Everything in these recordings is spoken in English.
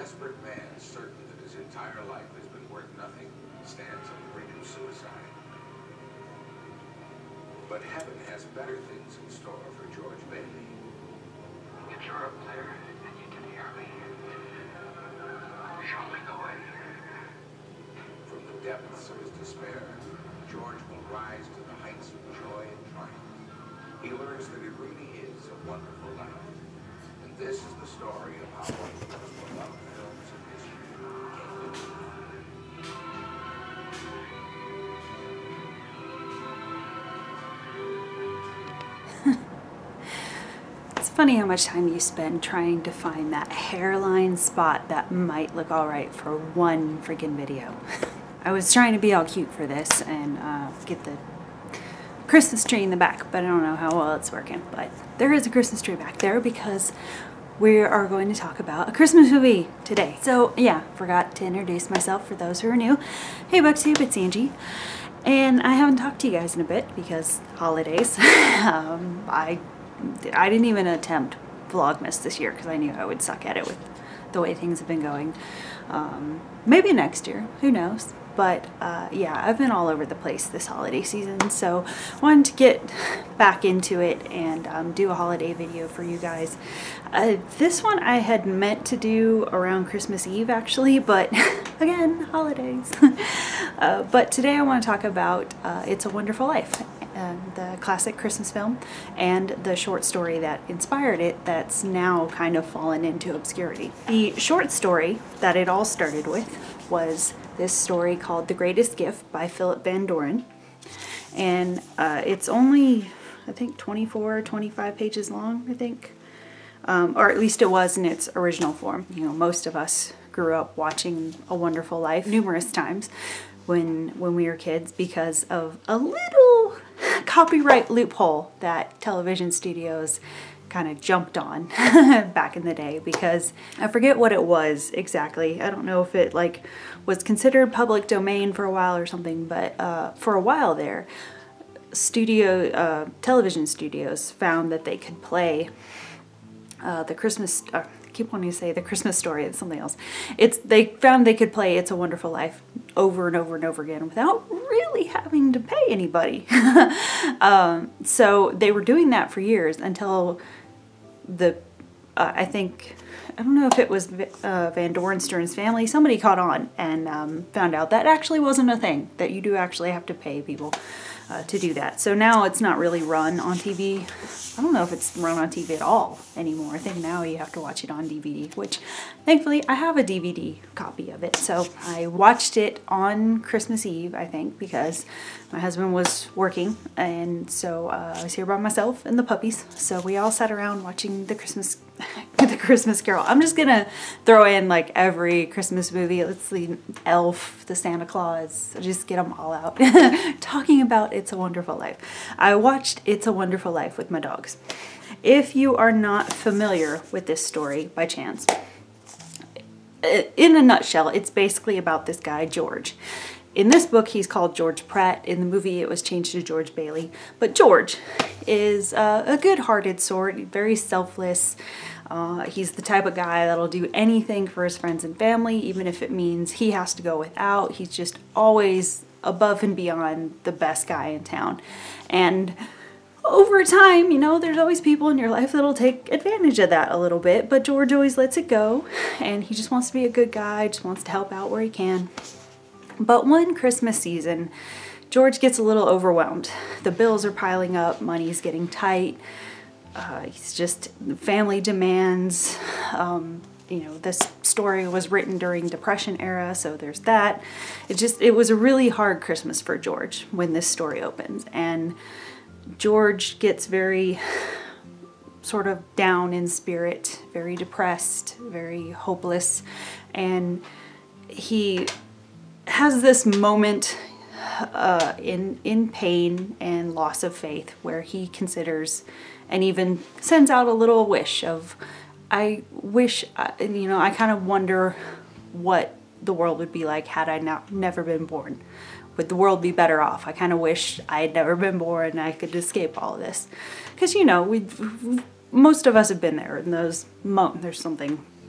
desperate man, certain that his entire life has been worth nothing, stands on the brink of suicide. But heaven has better things in store for George Bailey. If you're up there and you can hear me, show me the way. From the depths of his despair, George will rise to the heights of joy and triumph. He learns that it really is a wonderful life. And this is the story of how one of the most beloved films in history came to be. It's funny how much time you spend trying to find that hairline spot that might look alright for one freaking video. I was trying to be all cute for this and get the Christmas tree in the back, but I don't know how well it's working. But there is a Christmas tree back there because we are going to talk about a Christmas movie today. So yeah, forgot to introduce myself for those who are new. Hey BookSwap, it's Angie. And I haven't talked to you guys in a bit because holidays. I didn't even attempt Vlogmas this year because I knew I would suck at it with the way things have been going. Maybe next year, who knows? But yeah, I've been all over the place this holiday season, so wanted to get back into it and do a holiday video for you guys. This one I had meant to do around Christmas Eve actually, but again, holidays. But today I want to talk about It's a Wonderful Life, the classic Christmas film, and the short story that inspired it that's now kind of fallen into obscurity. The short story that it all started with was this story called The Greatest Gift by Phillip Van Doren, and it's only, I think, 24, 25 pages long, I think, or at least it was in its original form. You know, most of us grew up watching A Wonderful Life numerous times when we were kids because of a little copyright loophole that television studios kind of jumped on back in the day, because I forget what it was exactly. I don't know if it like was considered public domain for a while or something, but for a while there, television studios found that they could play the Christmas, I keep wanting to say The Christmas Story, it's something else. They found they could play It's a Wonderful Life over and over and over again without really having to pay anybody. So they were doing that for years until I don't know if it was Van Doren Stern's family, somebody caught on and found out that actually wasn't a thing, that you do actually have to pay people to do that. So now it's not really run on TV. I don't know if it's run on TV at all anymore. I think now you have to watch it on DVD, which thankfully I have a DVD copy of it. So I watched it on Christmas Eve, I think, because my husband was working, and so I was here by myself and the puppies. So we all sat around watching the Christmas Carol. I'm just gonna throw in like every Christmas movie. Let's see, Elf, the Santa Claus, just get them all out. Talking about It's a Wonderful Life. I watched It's a Wonderful Life with my dogs. If you are not familiar with this story by chance, in a nutshell, it's basically about this guy, George. In this book, he's called George Pratt. In the movie, it was changed to George Bailey. But George is a good-hearted sort, very selfless. He's the type of guy that'll do anything for his friends and family, even if it means he has to go without. He's just always above and beyond the best guy in town. And over time, you know, there's always people in your life that'll take advantage of that a little bit, but George always lets it go, and he just wants to be a good guy, just wants to help out where he can. But one Christmas season, George gets a little overwhelmed. The bills are piling up, money's getting tight, he's just, family demands, you know, this story was written during Depression era, so there's that. It was a really hard Christmas for George when this story opens, and George gets very sort of down in spirit, very depressed, very hopeless, and he has this moment in pain and loss of faith where he considers and even sends out a little wish of, I wish, you know, I kind of wonder what the world would be like had I never been born. Would the world be better off? I kind of wish I had never been born and I could escape all of this. Because, you know, most of us have been there in those moments. There's something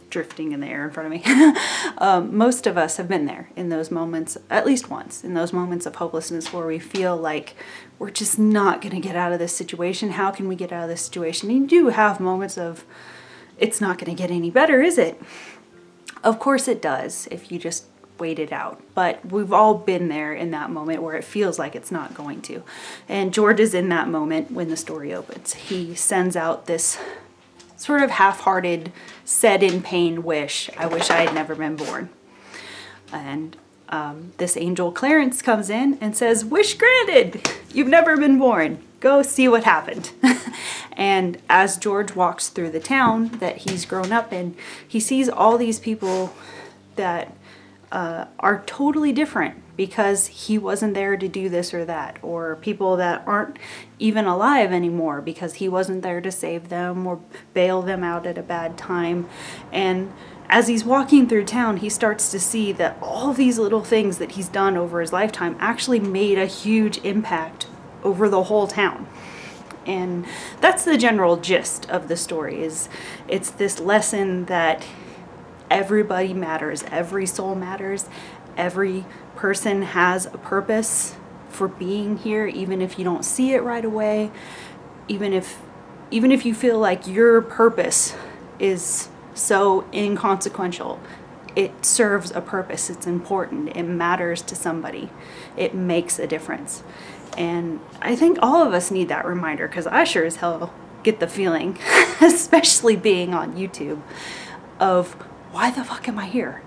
drifting in the air in front of me. Most of us have been there in those moments, at least once, in those moments of hopelessness where we feel like we're just not going to get out of this situation. How can we get out of this situation? And you do have moments of, it's not going to get any better, is it? Of course it does, if you just wait it out. But we've all been there in that moment where it feels like it's not going to. And George is in that moment when the story opens. He sends out this sort of half-hearted, said in pain wish, I wish I had never been born. And this angel Clarence comes in and says, wish granted, you've never been born. Go see what happened. And as George walks through the town that he's grown up in, he sees all these people that are totally different because he wasn't there to do this or that, or people that aren't even alive anymore because he wasn't there to save them or bail them out at a bad time. And as he's walking through town, he starts to see that all these little things that he's done over his lifetime actually made a huge impact over the whole town. And that's the general gist of the story, is it's this lesson that everybody matters, every soul matters, every person has a purpose for being here, even if you don't see it right away, even if you feel like your purpose is so inconsequential. It serves a purpose, it's important, it matters to somebody, it makes a difference. And I think all of us need that reminder, because I sure as hell get the feeling, especially being on YouTube, of why the fuck am I here?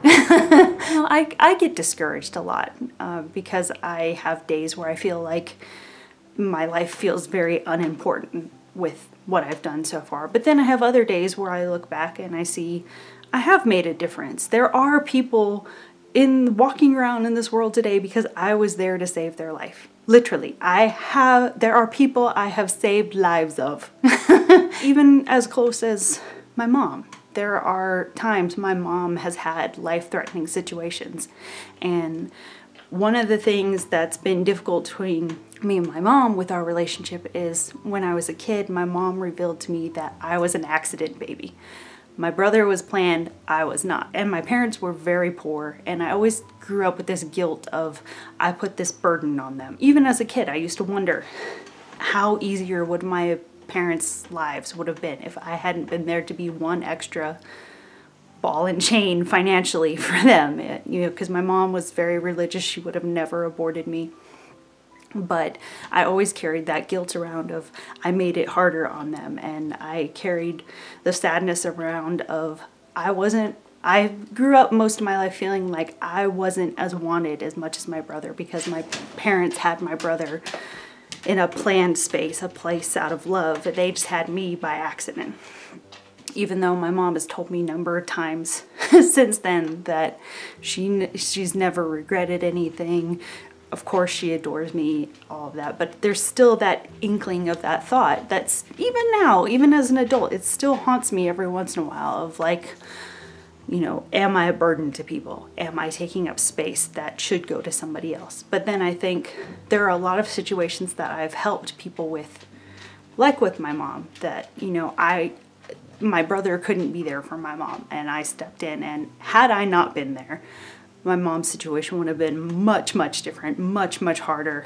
I get discouraged a lot because I have days where I feel like my life feels very unimportant with what I've done so far. But then I have other days where I look back and I see I have made a difference. There are people walking around in this world today because I was there to save their life. Literally, there are people I have saved lives of. Even as close as my mom. There are times my mom has had life-threatening situations. And one of the things that's been difficult between me and my mom with our relationship is when I was a kid, my mom revealed to me that I was an accident baby. My brother was planned, I was not. And my parents were very poor, and I always grew up with this guilt of I put this burden on them. Even as a kid, I used to wonder how easier would my parents' lives would have been if I hadn't been there to be one extra ball and chain financially for them. Because my mom was very religious, she would have never aborted me. But I always carried that guilt around of I made it harder on them, and I carried the sadness around of I grew up most of my life feeling like I wasn't as wanted as much as my brother because my parents had my brother in a planned space, a place out of love. They just had me by accident. Even though my mom has told me a number of times since then that she's never regretted anything. Of course she adores me, all of that, but there's still that inkling of that thought that's even now, even as an adult, it still haunts me every once in a while of like, am I a burden to people? Am I taking up space that should go to somebody else? But then I think there are a lot of situations that I've helped people with, like with my mom, that, my brother couldn't be there for my mom, and I stepped in, and had I not been there, my mom's situation would have been much, much different, much, much harder.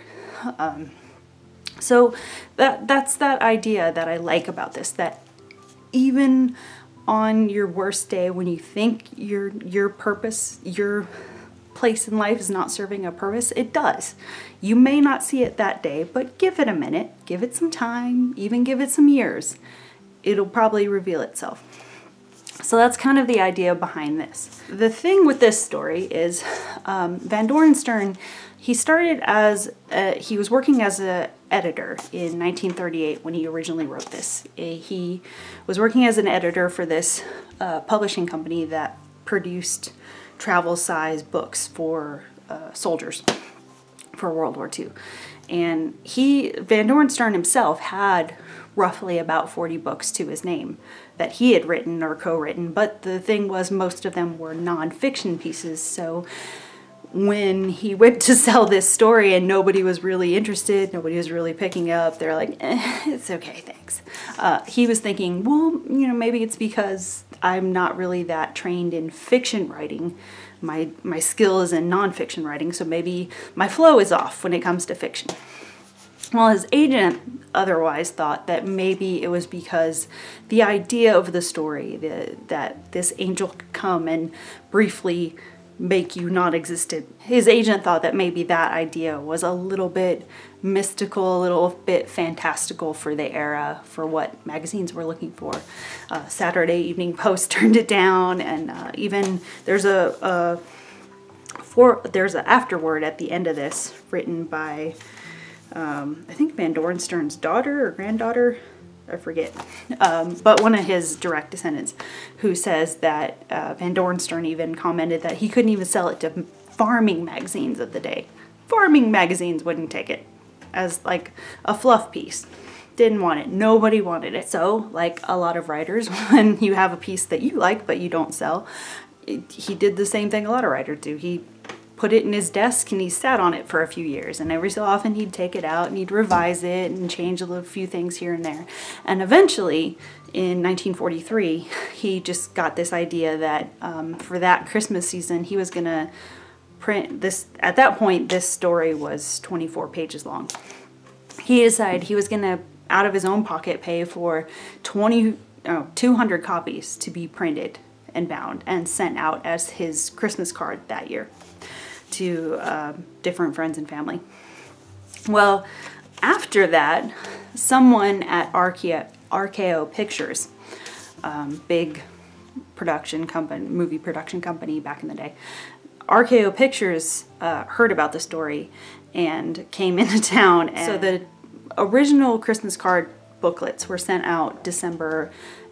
So that's that idea that I like about this, that even on your worst day when you think your purpose, your place in life is not serving a purpose, it does. You may not see it that day, but give it a minute, give it some time, even give it some years. It'll probably reveal itself. So that's kind of the idea behind this. The thing with this story is Van Doren Stern, he started as, he was working as an editor in 1938 when he originally wrote this. He was working as an editor for this publishing company that produced travel-size books for soldiers for World War II. And Van Doren Stern himself had roughly about 40 books to his name that he had written or co-written, but the thing was most of them were non-fiction pieces. So when he went to sell this story and nobody was really interested, nobody was really picking up, they're like, it's okay, thanks. He was thinking, well, you know, maybe it's because I'm not really that trained in fiction writing. My skill is in nonfiction writing, so maybe my flow is off when it comes to fiction. Well, his agent otherwise thought that maybe it was because the idea of the story, that this angel could come and briefly make you non-existent. His agent thought that maybe that idea was a little bit mystical, a little bit fantastical for the era, for what magazines were looking for. Saturday Evening Post turned it down, and even there's an afterword at the end of this written by I think Van Doren Stern's daughter or granddaughter, I forget, but one of his direct descendants, who says that Van Doren Stern even commented that he couldn't even sell it to farming magazines of the day. Farming magazines wouldn't take it as like a fluff piece. Didn't want it. Nobody wanted it. So, like a lot of writers, when you have a piece that you like but you don't sell, he did the same thing a lot of writers do. He put it in his desk and he sat on it for a few years, and every so often he'd take it out and he'd revise it and change a few things here and there. And eventually in 1943 he just got this idea that for that Christmas season he was gonna print this. At that point this story was 24 pages long. He decided he was gonna, out of his own pocket, pay for 200 copies to be printed and bound and sent out as his Christmas card that year to different friends and family. Well, after that, someone at RKO Pictures, big production company, movie production company back in the day, RKO Pictures heard about the story and came into town. And so the original Christmas card booklets were sent out December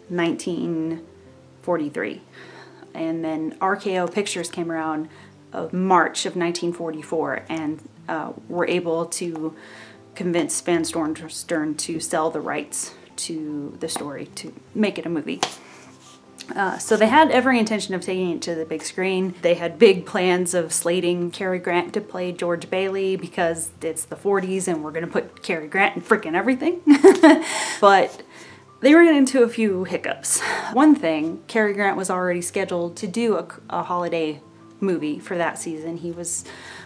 1943, and then RKO Pictures came around of March of 1944 and were able to convince Van Doren Stern to sell the rights to the story to make it a movie. So they had every intention of taking it to the big screen. They had big plans of slating Cary Grant to play George Bailey because it's the 40s and we're gonna put Cary Grant in frickin' everything. But they ran into a few hiccups. One thing, Cary Grant was already scheduled to do a holiday movie for that season. He was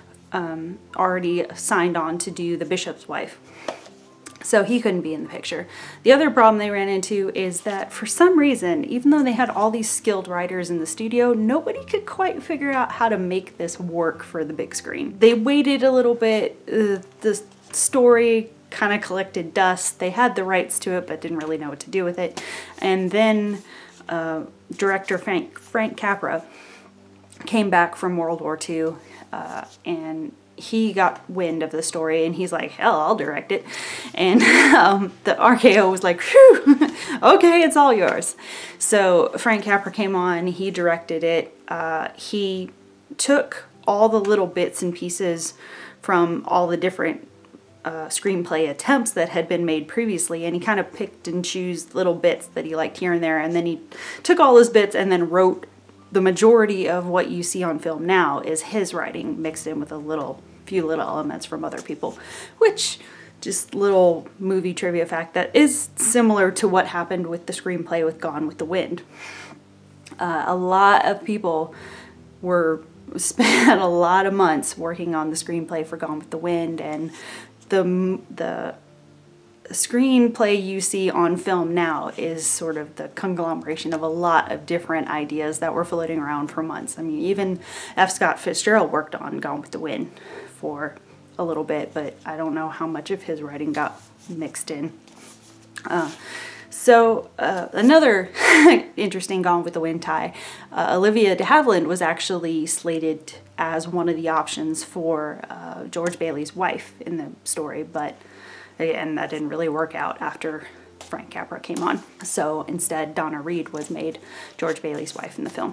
already signed on to do The Bishop's Wife, so he couldn't be in the picture. The other problem they ran into is that for some reason, even though they had all these skilled writers in the studio, nobody could quite figure out how to make this work for the big screen. They waited a little bit. The story kind of collected dust. They had the rights to it but didn't really know what to do with it. And then director Frank Capra came back from World War II and he got wind of the story and he's like, hell, I'll direct it. And the RKO was like, phew, okay, it's all yours. So Frank Capra came on, he directed it. He took all the little bits and pieces from all the different screenplay attempts that had been made previously, and he kind of picked and chose little bits that he liked here and there, and then he took all those bits and then wrote. The majority of what you see on film now is his writing mixed in with a few little elements from other people, which, just little movie trivia fact, that is similar to what happened with the screenplay with Gone with the Wind. A lot of people spent a lot of months working on the screenplay for Gone with the Wind, and the screenplay you see on film now is sort of the conglomeration of a lot of different ideas that were floating around for months. I mean, even F. Scott Fitzgerald worked on Gone with the Wind for a little bit, but I don't know how much of his writing got mixed in. Another interesting Gone with the Wind tie, Olivia de Havilland was actually slated as one of the options for George Bailey's wife in the story, but again, that didn't really work out after Frank Capra came on. So instead, Donna Reed was made George Bailey's wife in the film.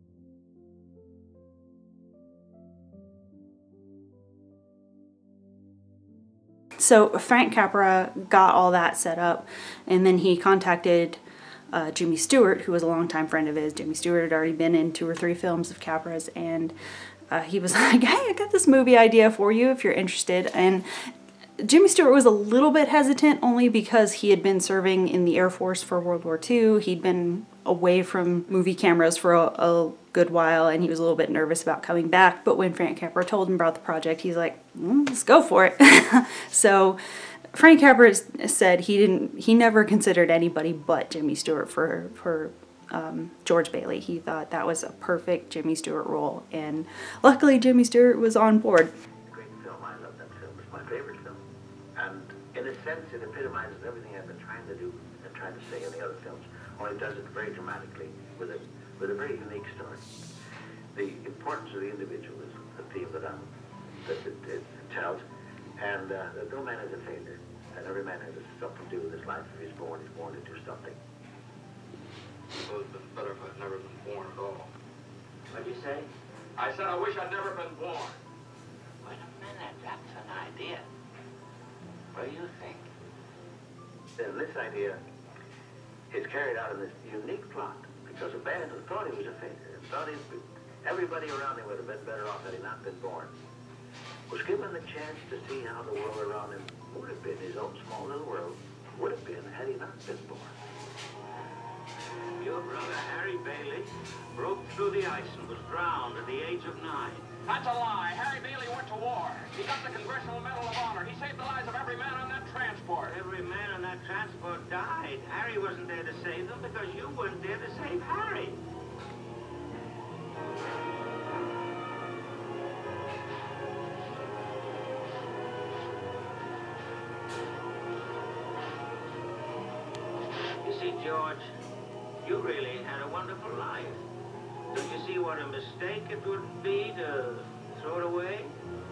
So Frank Capra got all that set up, and then he contacted Jimmy Stewart, who was a longtime friend of his. Jimmy Stewart had already been in 2 or 3 films of Capra's, and he was like, hey, I got this movie idea for you if you're interested. And Jimmy Stewart was a little bit hesitant, only because he had been serving in the Air Force for World War II. He'd been away from movie cameras for a good while, and he was a little bit nervous about coming back. But when Frank Capra told him about the project, he's like, let's go for it. So Frank Capra said he never considered anybody but Jimmy Stewart for George Bailey. He thought that was a perfect Jimmy Stewart role, and luckily Jimmy Stewart was on board. Great film. I love that film. It's my favorite film. And in a sense, it epitomizes everything I've been trying to do and trying to say in the other films, only does it very dramatically with a very unique story. The importance of the individual is the theme that it tells, and that no man is a failure, and every man has something to do with his life. If he's born to do something. It would have been better if I'd never been born at all. What'd you say? I said I wish I'd never been born. Wait a minute, that's an idea. What do you think? Then this idea is carried out in this unique plot because a man who thought he was a failure, thought everybody around him would have been better off had he not been born, was given the chance to see how the world around him would have been, his own small little world would have been had he not been born. Your brother, Harry Bailey, broke through the ice and was drowned at the age of 9. That's a lie. Harry Bailey went to war. He got the Congressional Medal of Honor. He saved the lives of every man on that transport. Every man on that transport died. Harry wasn't there to save them because you weren't there to save Harry. You see, George, you really had a wonderful life. Don't you see what a mistake it would be to throw it away?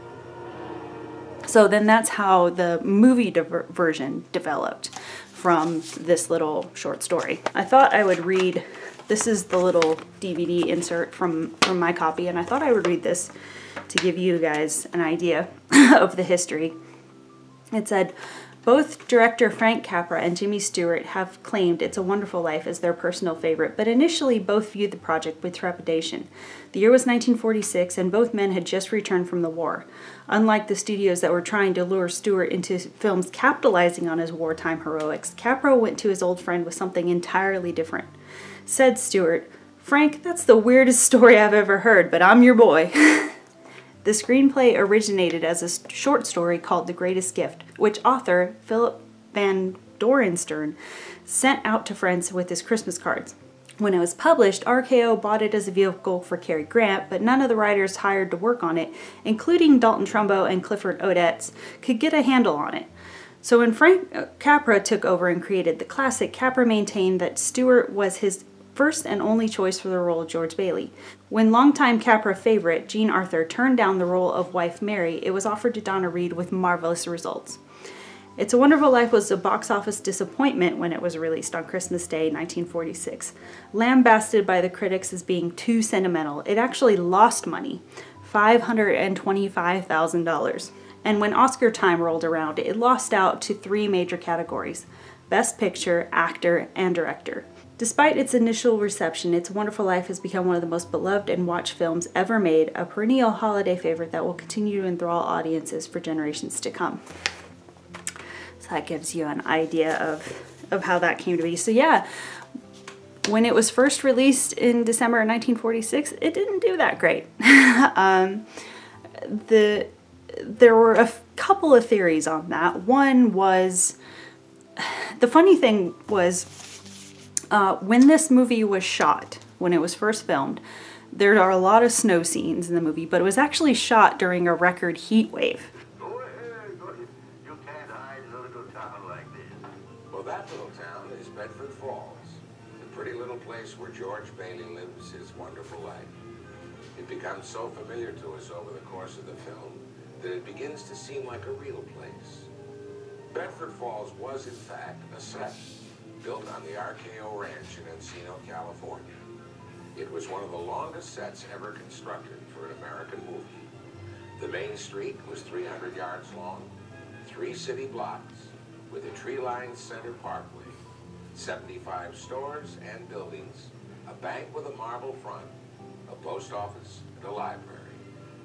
So then that's how the movie version developed from this little short story. I thought I would read, this is the little DVD insert from my copy, and I thought I would read this to give you guys an idea of the history. It said, both director Frank Capra and Jimmy Stewart have claimed It's a Wonderful Life as their personal favorite, but initially both viewed the project with trepidation. The year was 1946, and both men had just returned from the war. Unlike the studios that were trying to lure Stewart into films capitalizing on his wartime heroics, Capra went to his old friend with something entirely different. Said Stewart, "Frank, that's the weirdest story I've ever heard, but I'm your boy." The screenplay originated as a short story called The Greatest Gift, which author Phillip Van Doren Stern sent out to friends with his Christmas cards. When it was published, RKO bought it as a vehicle for Cary Grant, but none of the writers hired to work on it, including Dalton Trumbo and Clifford Odets, could get a handle on it. So when Frank Capra took over and created the classic, Capra maintained that Stewart was his first and only choice for the role of George Bailey. When longtime Capra favorite Jean Arthur turned down the role of wife Mary, it was offered to Donna Reed with marvelous results. It's a Wonderful Life was a box office disappointment when it was released on Christmas Day, 1946. Lambasted by the critics as being too sentimental, it actually lost money, $525,000. And when Oscar time rolled around, it lost out to 3 major categories: Best Picture, Actor, and Director. Despite its initial reception, It's a Wonderful Life has become one of the most beloved and watched films ever made, a perennial holiday favorite that will continue to enthrall audiences for generations to come. So that gives you an idea of how that came to be. So yeah, when it was first released in December of 1946, it didn't do that great. There were a couple of theories on that. One was, the funny thing was, when this movie was shot, when it was first filmed, there are a lot of snow scenes in the movie, but it was actually shot during a record heat wave. Go ahead, go ahead. You can't hide in a little town like this. Well, that little town is Bedford Falls, the pretty little place where George Bailey lives his wonderful life. It becomes so familiar to us over the course of the film that it begins to seem like a real place. Bedford Falls was, in fact, a set built on the RKO Ranch in Encino, California. It was one of the longest sets ever constructed for an American movie. The main street was 300 yards long, 3 city blocks, with a tree-lined center parkway, 75 stores and buildings, a bank with a marble front, a post office, and a library.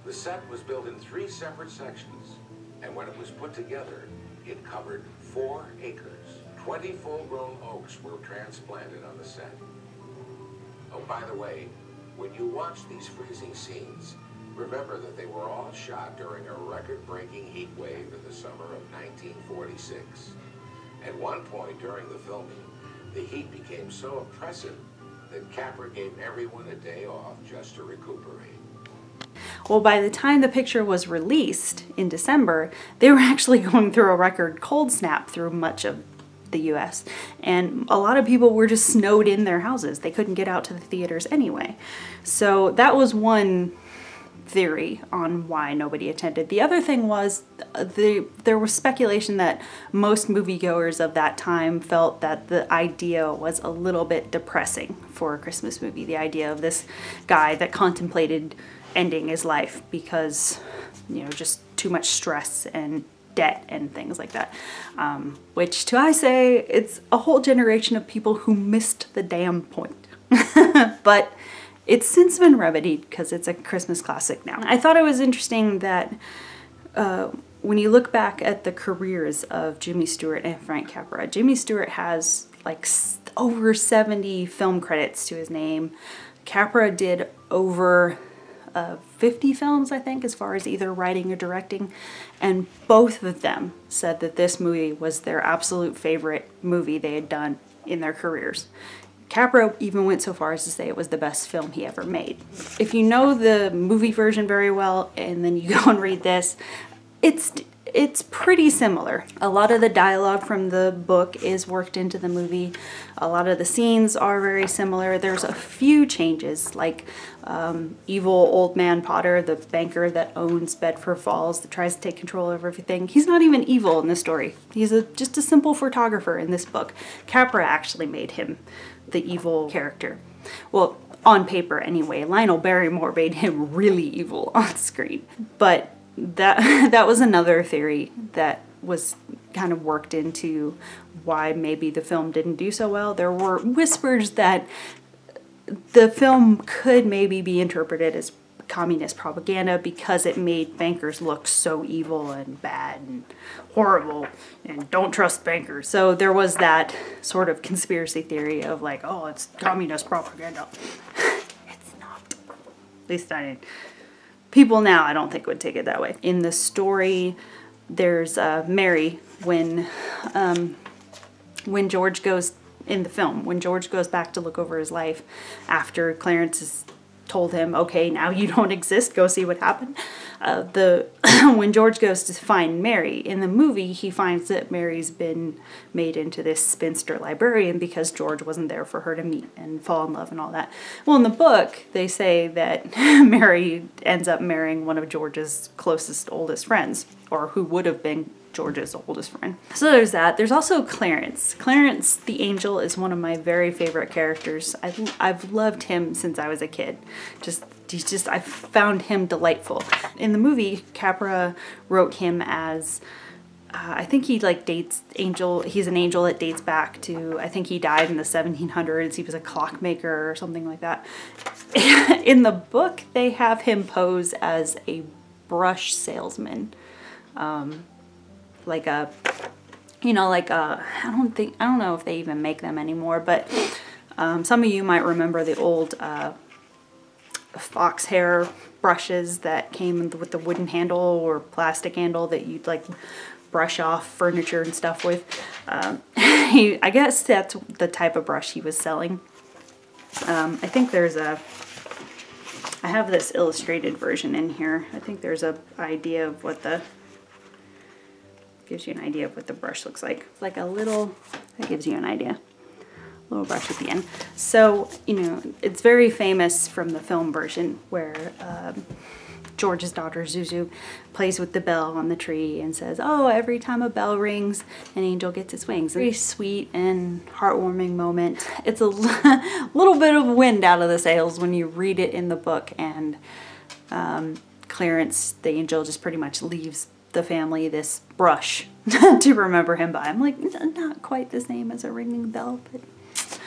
The set was built in 3 separate sections, and when it was put together, it covered 4 acres. 20 full-grown oaks were transplanted on the set. Oh, by the way, when you watch these freezing scenes, remember that they were all shot during a record-breaking heat wave in the summer of 1946. At one point during the filming, the heat became so oppressive that Capra gave everyone a day off just to recuperate. Well, by the time the picture was released in December, they were actually going through a record cold snap through much of the US, and a lot of people were just snowed in their houses. They couldn't get out to the theaters anyway. So that was one theory on why nobody attended. The other thing was there was speculation that most moviegoers of that time felt that the idea was a little bit depressing for a Christmas movie. The idea of this guy that contemplated ending his life because, you know, just too much stress and debt and things like that. Which to I say, it's a whole generation of people who missed the damn point. But it's since been remedied because it's a Christmas classic now. I thought it was interesting that when you look back at the careers of Jimmy Stewart and Frank Capra, Jimmy Stewart has like over 70 film credits to his name. Capra did over 50 films, I think, as far as either writing or directing, and both of them said that this movie was their absolute favorite movie they had done in their careers. Capra even went so far as to say it was the best film he ever made. If you know the movie version very well and then you go and read this, it's pretty similar. A lot of the dialogue from the book is worked into the movie. A lot of the scenes are very similar. There's a few changes, like evil old man Potter, the banker that owns Bedford Falls, that tries to take control of everything. He's not even evil in this story. He's just a simple photographer in this book. Capra actually made him the evil character. Well, on paper anyway. Lionel Barrymore made him really evil on screen. But that was another theory that was kind of worked into why maybe the film didn't do so well. There were whispers that the film could maybe be interpreted as communist propaganda because it made bankers look so evil and bad and horrible and don't trust bankers. So there was that sort of conspiracy theory of like, oh, it's communist propaganda. It's not. At least I didn't. People now, I don't think, would take it that way. In the story, there's Mary when George goes, in the film, when George goes back to look over his life after Clarence has told him, okay, now you don't exist, go see what happened. When George goes to find Mary, in the movie, he finds that Mary's been made into this spinster librarian because George wasn't there for her to meet and fall in love and all that. Well, in the book, they say that Mary ends up marrying one of George's closest, oldest friends, or who would have been George's oldest friend. So there's that. There's also Clarence. Clarence the Angel is one of my very favorite characters. I've loved him since I was a kid. I found him delightful. In the movie, Capra wrote him as, I think he like dates angel. He's an angel that dates back to, I think he died in the 1700s. He was a clockmaker or something like that. In the book, they have him pose as a brush salesman. Like a, you know, like a, I don't know if they even make them anymore, but some of you might remember the old fox hair brushes that came with the wooden handle or plastic handle that you'd like brush off furniture and stuff with. I guess that's the type of brush he was selling. I think there's I have this illustrated version in here. I think there's a idea of what gives you an idea of what the brush looks like. It's like a little, that gives you an idea. Little brush at the end. So, you know, it's very famous from the film version where George's daughter Zuzu plays with the bell on the tree and says, oh, every time a bell rings, an angel gets its wings. Very sweet and heartwarming moment. It's a little bit of wind out of the sails when you read it in the book, and Clarence the Angel just pretty much leaves the family this brush to remember him by. I'm like, not quite the same as a ringing bell, but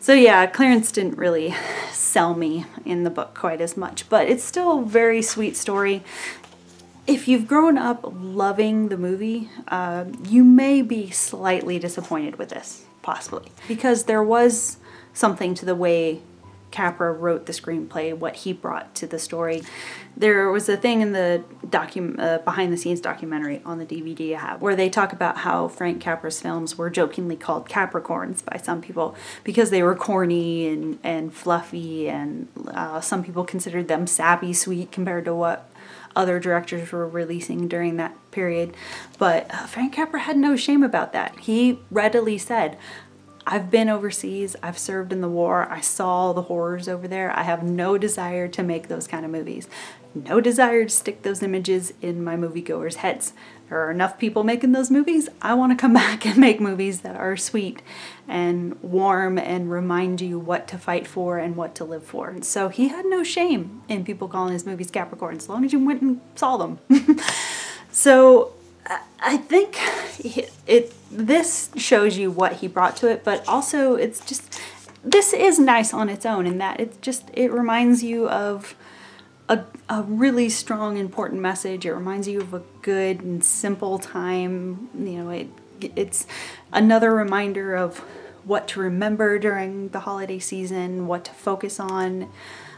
So yeah, Clarence didn't really sell me in the book quite as much, but it's still a very sweet story. If you've grown up loving the movie, you may be slightly disappointed with this, possibly, because there was something to the way Capra wrote the screenplay, what he brought to the story. There was a thing in the behind-the-scenes documentary on the DVD I have where they talk about how Frank Capra's films were jokingly called Capricorns by some people because they were corny and fluffy, and some people considered them sappy sweet compared to what other directors were releasing during that period. But Frank Capra had no shame about that. He readily said, I've been overseas, I've served in the war, I saw the horrors over there, I have no desire to make those kind of movies. No desire to stick those images in my moviegoers' heads. There are enough people making those movies. I want to come back and make movies that are sweet and warm and remind you what to fight for and what to live for. And so he had no shame in people calling his movies Capricorn, as long as you went and saw them. So I think this shows you what he brought to it, but also it's just, this is nice on its own in that it reminds you of a really strong, important message. It reminds you of a good and simple time. You know, it's another reminder of what to remember during the holiday season, what to focus on.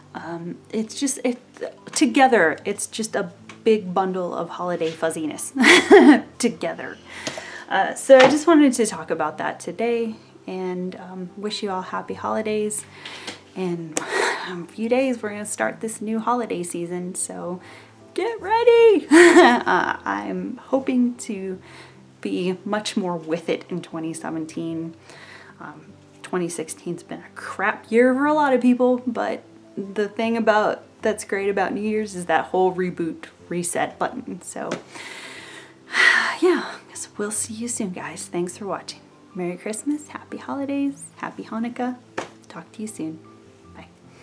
Together, it's just a big bundle of holiday fuzziness together. So I just wanted to talk about that today, and wish you all happy holidays. And in a few days we're going to start this new holiday season, so get ready. I'm hoping to be much more with it in 2017. 2016's been a crap year for a lot of people, but the thing that's great about New Year's is that whole reboot reset button. So yeah, I guess we'll see you soon, guys. Thanks for watching. Merry Christmas, happy holidays, happy Hanukkah. Talk to you soon. Bye.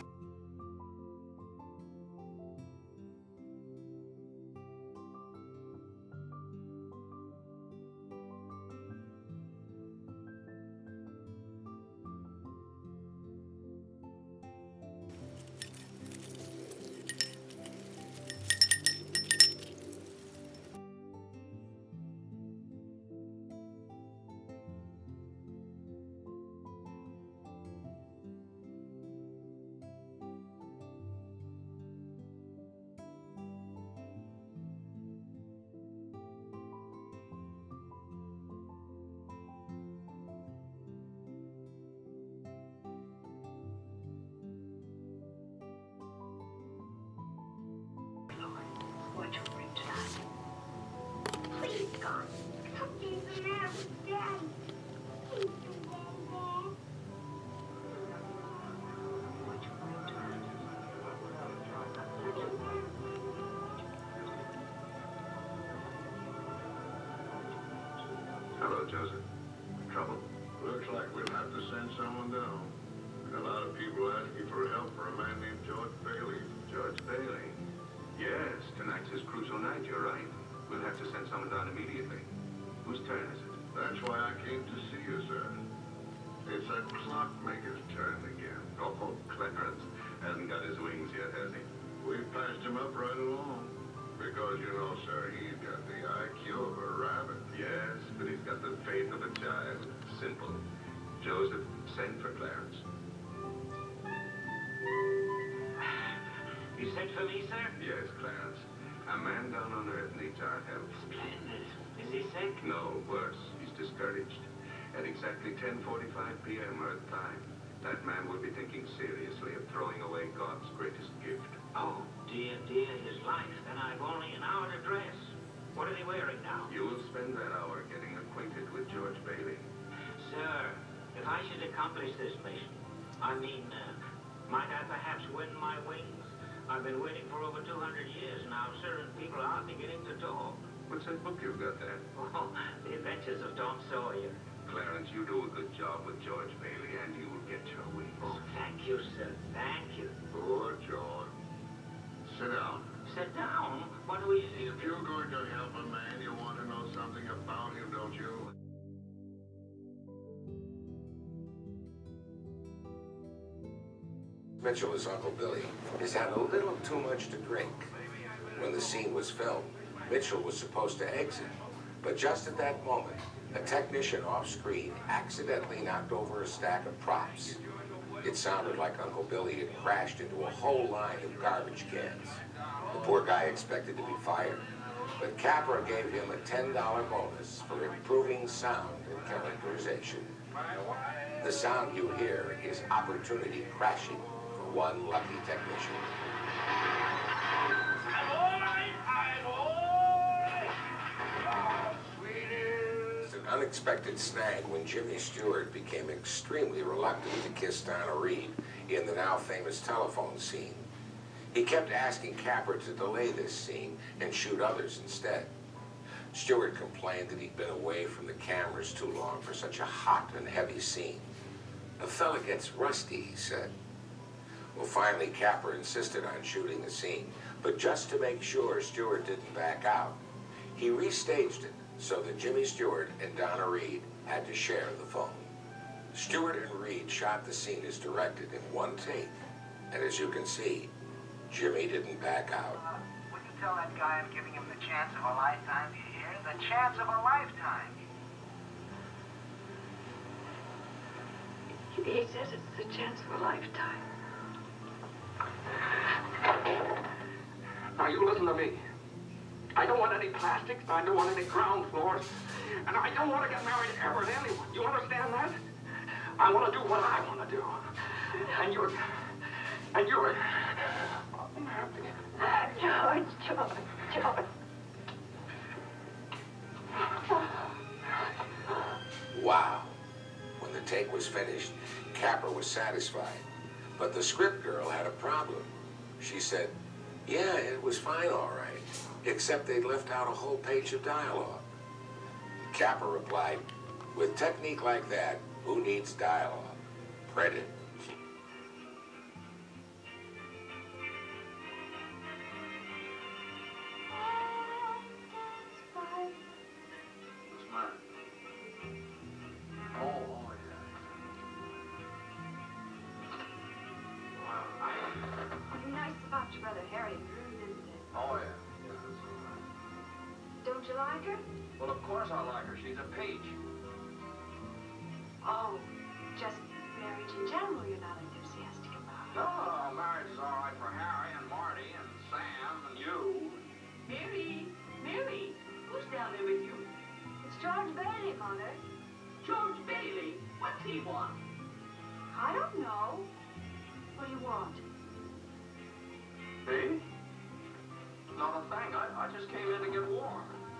Hello, Joseph. Trouble? Looks like we'll have to send someone down. A lot of people asking for help for a man named George Bailey. George Bailey? Yes, tonight's his crucial night, you're right. We'll have to send someone down immediately. Whose turn is it? That's why I came to see you, sir. It's a clockmaker's turn again. Oh, Clarence hasn't got his wings yet, has he? We've passed him up right along. Because, you know, sir, he's got the IQ of a rabbit. Yes, but he's got the faith of a child. Simple. Joseph, send for Clarence. You sent for me, sir? Yes, Clarence. A man down on Earth needs our help. Splendid. Is he sick? No, worse. He's discouraged. At exactly 10:45 p.m. Earth time, that man will be thinking seriously of throwing away God's greatest gift. Oh, dear, his life. Then I've only an hour to dress. What are they wearing now? You will spend that hour getting acquainted with George Bailey. Sir, if I should accomplish this mission, might I perhaps win my wings? I've been waiting for over 200 years now, sir, and people are beginning to talk. What's that book you've got there? Oh, The Adventures of Tom Sawyer. Clarence, you do a good job with George Bailey, and you will get your wings. Oh, thank you, sir. Thank you. Poor George. Sit down. Sit down? What do we... If you're going to help a man, you want to know something about him, don't you? Mitchell as Uncle Billy has had a little too much to drink. When the scene was filmed, Mitchell was supposed to exit, but just at that moment, a technician off-screen accidentally knocked over a stack of props. It sounded like Uncle Billy had crashed into a whole line of garbage cans. The poor guy expected to be fired, but Capra gave him a $10 bonus for improving sound and characterization. The sound you hear is opportunity crashing for one lucky technician. It's an unexpected snag when Jimmy Stewart became extremely reluctant to kiss Donna Reed in the now famous telephone scene. He kept asking Capra to delay this scene and shoot others instead. Stewart complained that he'd been away from the cameras too long for such a hot and heavy scene. "A fella gets rusty," he said. Well, finally, Capra insisted on shooting the scene, but just to make sure Stewart didn't back out, he restaged it so that Jimmy Stewart and Donna Reed had to share the phone. Stewart and Reed shot the scene as directed in one take, and as you can see, Jimmy didn't back out. Would you tell that guy I'm giving him the chance of a lifetime, do you hear? The chance of a lifetime. He says it's the chance of a lifetime. Now, you listen to me. I don't want any plastics, I don't want any ground floors, and I don't want to get married ever to anyone. You understand that? I want to do what I want to do. And you're... George. Wow. When the take was finished, Capra was satisfied. But the script girl had a problem. She said, yeah, it was fine, all right, except they'd left out a whole page of dialogue. Capra replied, with technique like that, who needs dialogue? Print it. Don't you like her? Well, of course I like her. She's a peach. Oh, just marriage in general you're not enthusiastic about. No, marriage is all right for Harry and Marty and Sam and you. Mary, who's down there with you? It's George Bailey, Mother. George Bailey? What's he want? I don't know. What do you want? Me? Not a thing. I just came in to get warm.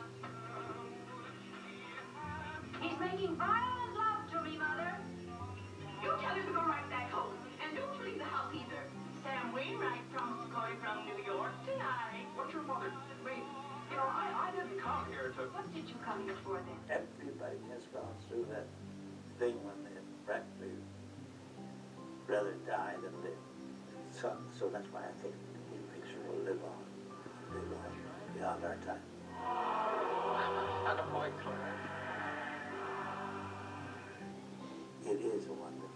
He's making violent love to me, Mother. You tell him to go right back home. And don't leave the house either. Sam Wainwright promised going from New York tonight. What's your mother? Me? You know, I didn't come here to... What did you come here for, then? Everybody has gone through that thing when they practically rather die than live. So that's why I think the picture will live on beyond our time. And a boy, Claire. It is a wonderful